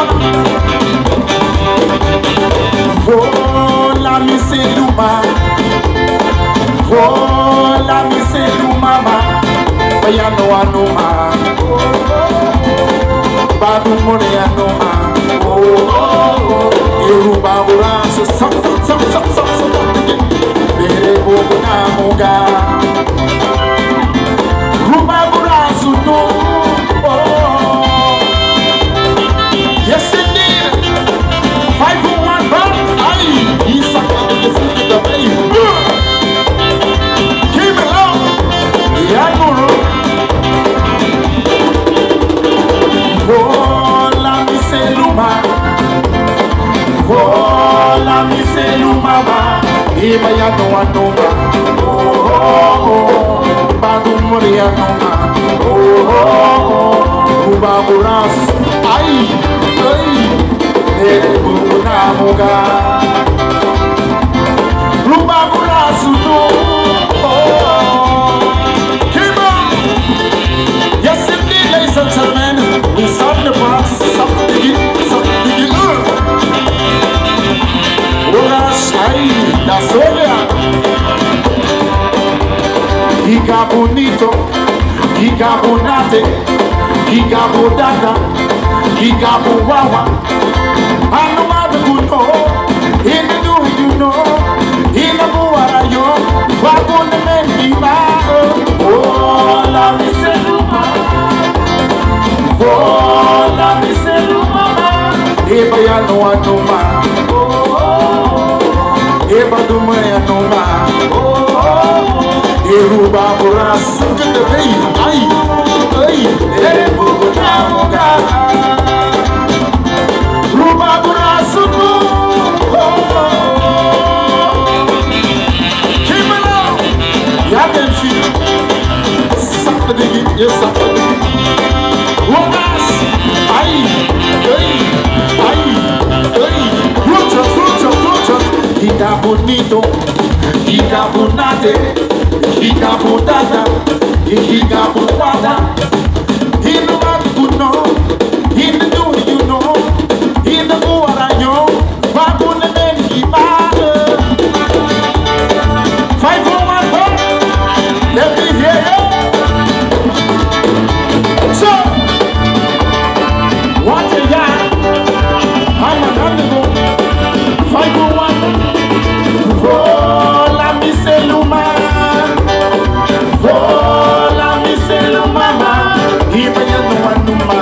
Vola mi seluma, vola mi seluma, vaya no anuma, badu mone anuma, Yoruba buranso, sam, bere bogo na muga, Yoruba buranso no, yes indeed, 501 band, aye, he's a the baby. Keep it low, Yaguru. Vola mi seluma, vola mi seluma, iba ya no anuma, badu mori anuma, uba buras, ay, buna muga, uba buras no, keep on. Yes, indeed, ladies and gentlemen, we start the box, something. That's all there. Giga bonito, giga bonate, giga bodada, giga bowawa. I know how to know, in the do you know, in the boarayo, what on the men be oh, la miseluma, oh, la miseluma, eba ya no anuma, eba duma ya noma, Yoruba buras, get the baby, ay, eba bunamuga, Yoruba buras, keep it up, ya can feel something, yes, something. Buras, ay, Giga bonito, giga bonate, giga bodada, giga bodada. In the one who know, in the do you know, in the war I know, what on the men he bother. 501, let me hear you. So, what a guy, I'm an undergo. 501. Vola mi seluma, iba ya no anuma,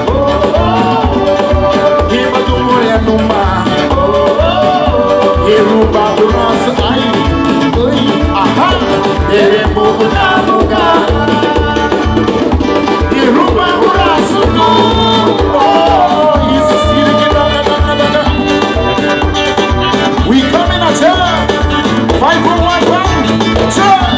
iba dumo ya numa, Yoruba buras ay, aha, ere bogo na muga, Yoruba buras no, we coming at you. 541 1, 2.